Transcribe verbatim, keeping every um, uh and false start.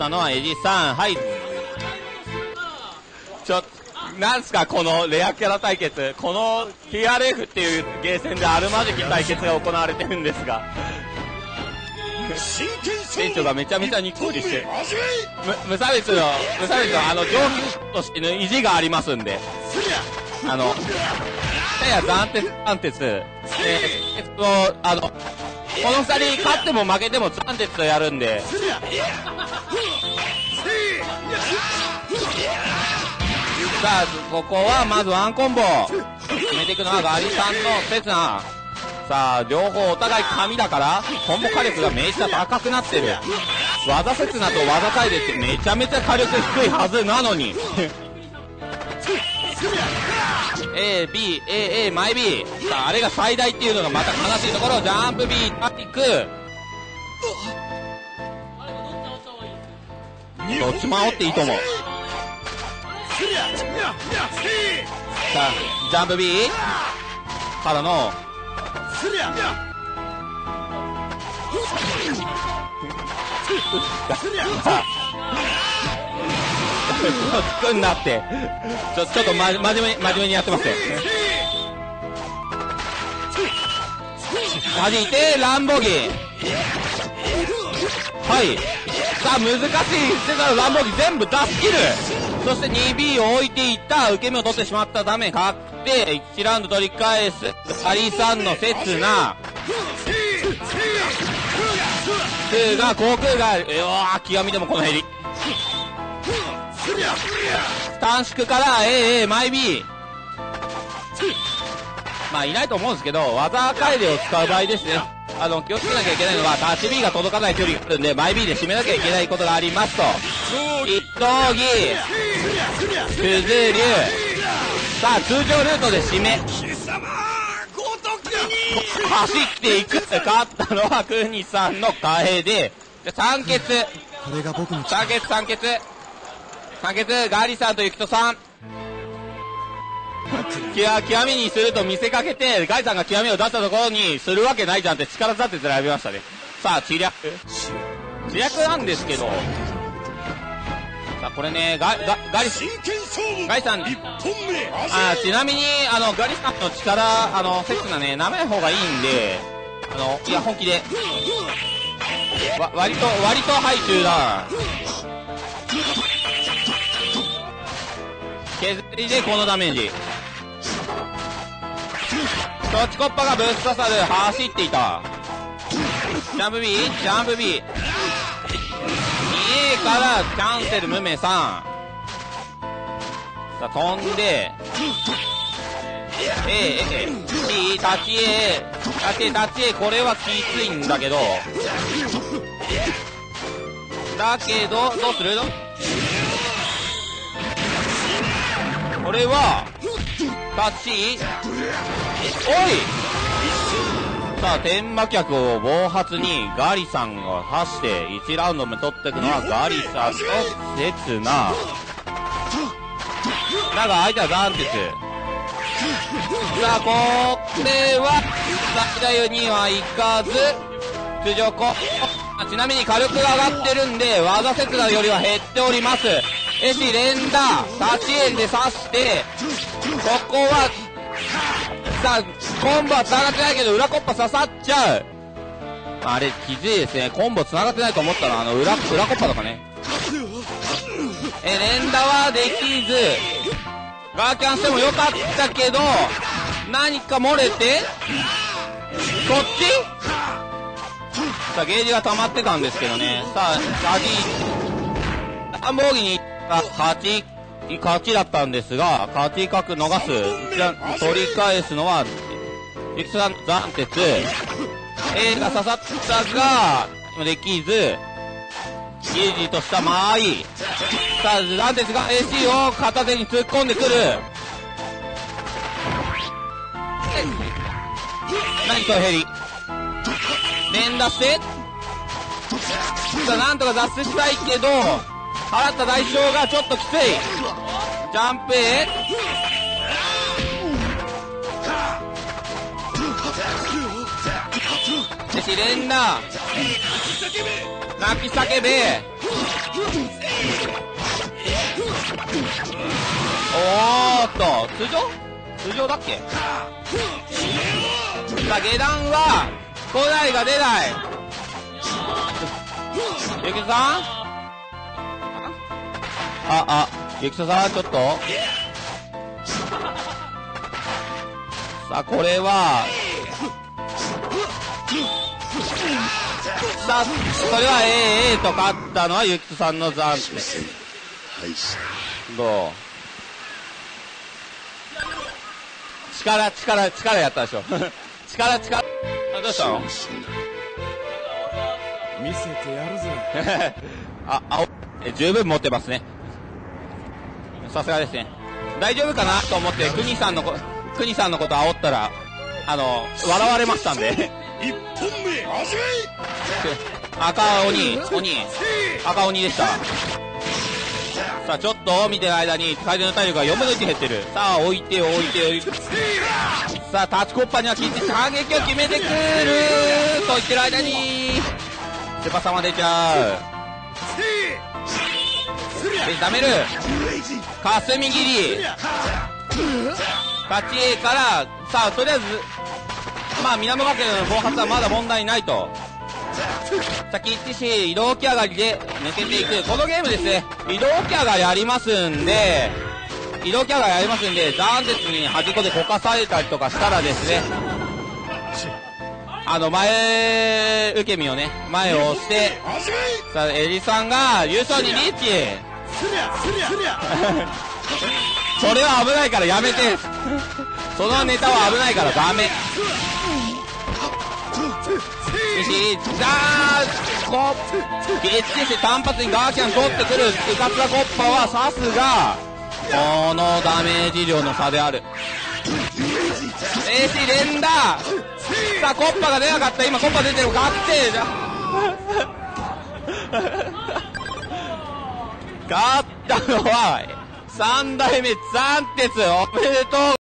ったのはエジさん。はい。ちょ、なんすかこのレアキャラ対決。この ティーアールエフ っていうゲーセンであるまじき対決が行われてるんですが。店長がめちゃめちゃにっこりして。む、無差別の、無差別のあの、上級としての意地がありますんで。あの、やや暫定、暫定、えー、えっと、あの、この二人勝っても負けても暫定とやるんで。さあ、ここはまずワンコンボ。決めていくのはガリさんの刹那。さあ、両方お互い神だから、コンボ火力がめっちゃ高くなってる。技刹那と技回でってめちゃめちゃ火力低いはずなのに。A、B、A、A、マイ B。さあ、あれが最大っていうのがまた悲しいところ。ジャンプ B、タック。どっちも煽っていいと思う。さあ、ジャンプ B からのつくんなってちょ、ちょっとま、真面目に、真面目にやってますよ。弾いて、ランボギー。はい。さあ、難しい。してたらランボギー全部出し切る。そして にビー を置いていった。受け身を取ってしまったため、勝って、いちラウンド取り返す。アリさんの刹那。空が、航空が、うわー、極みでもこのヘリ。短縮から エーエー マイ B。まあいないと思うんですけど、技返りを使う場合ですね。あの、気をつけなきゃいけないのは、タッチ B が届かない距離があるんで、マイ B で締めなきゃいけないことがありますと。一闘技、くず流。さあ、通常ルートで締め。走っていく。勝ったのはクニさんの替えで、三欠。三欠、三欠。三欠、ガリさんとユキトさん。極みにすると見せかけて、ガイさんが極みを出したところにするわけないじゃんって力立てて選びましたね。さあ、知略。知略なんですけど、さあ、これね、ガ、ガ、ガリ、ガリさん、あ、ちなみに、あの、ガリさんの力、あの、刹那ね、舐めない方がいいんで、あの、いや、本気で。わ、割と、割とハイ中だ。削りでこのダメージ。トッチコッパがぶっ刺さる。走っていた。ジャンプ B、 ジャンプ B。 A からキャンセルムメさん。さあ、飛んで A、A、B、タッチ A、タッチ A、タッチ A。 これはきついんだけど、だけど、どうするの？これはタッチ、おい。さあ、天魔客を暴発にガリさんが刺していちラウンド目取っていくのはガリさんと刹那だが、相手はザンテス。さあ、これは最大にはいかず通常こ、ちなみに火力が上がってるんで技刹那よりは減っております。エシ連打、立ち円で刺して、ここは、さあ、コンボは繋がってないけど、裏コッパ刺さっちゃう。あれ、きついですね。コンボ繋がってないと思ったら、あの、裏、裏コッパとかね。え、連打はできず、ガーキャンしてもよかったけど、何か漏れて、こっち？さあ、ゲージが溜まってたんですけどね。さあ、ガジー、ダンボーギに勝ち、勝ちだったんですが、勝ち角逃す。じゃ取り返すのは、ユキさん、ザンテツ。A が刺さったが、できず、ゲージとした間合い。さあ、ザンテツが エーシー を片手に突っ込んでくる。何とヘリ。連打して、さあ、なんとか脱出したいけど、払った代償がちょっときつい。ジャンプ A。 でし、連打、泣き叫べ。 と、通常通常だっけ。さあ、下段は、来ないが出ない。ゆきとさんあ、あ、ゆきとさん、ちょっと。さあ、これは、さあ、それは エーエー と勝ったのはゆきとさんの暫定。どう力、力、力やったでしょ。力、力。あ、どうしたの見せてやるぜ。 あ、あ、え、十分持ってますね。さすがですね。大丈夫かなと思って、国さんのこ、国さんのこと煽ったら、あの、笑われましたんで。 一本目、始め赤鬼、鬼、赤鬼でした。さあ、ちょっと見てる間に、楓の体力がよんぶんのいち減ってる。さあ、置いて、置いて、置いて。さあ、タッチコッパにはきっちり反撃を決めてくると言ってる間に、セパ様出ちゃう。で、ダメる。霞切り。勝ち A から、さあ、とりあえず、まあ、南学園の暴発はまだ問題ないと。さあ、きっちし、移動起上がりで抜けていく。このゲームですね、移動起上がりありますんで、移動起上がりありますんで、斬鉄に端っこでこかされたりとかしたらですね、あの、前、受け身をね、前を押して、さあ、エリさんが優勝にリーチそれは危ないからやめてそのネタは危ないからダメ。よし、じゃあこゲッチして単発にガーキャン取ってくるうかつなコッパはさすがこのダメージ量の差である。エーシー 連打。さあコッパが出なかった。今コッパ出てる。勝って勝ったのはさん代目斬鉄。おめでとう。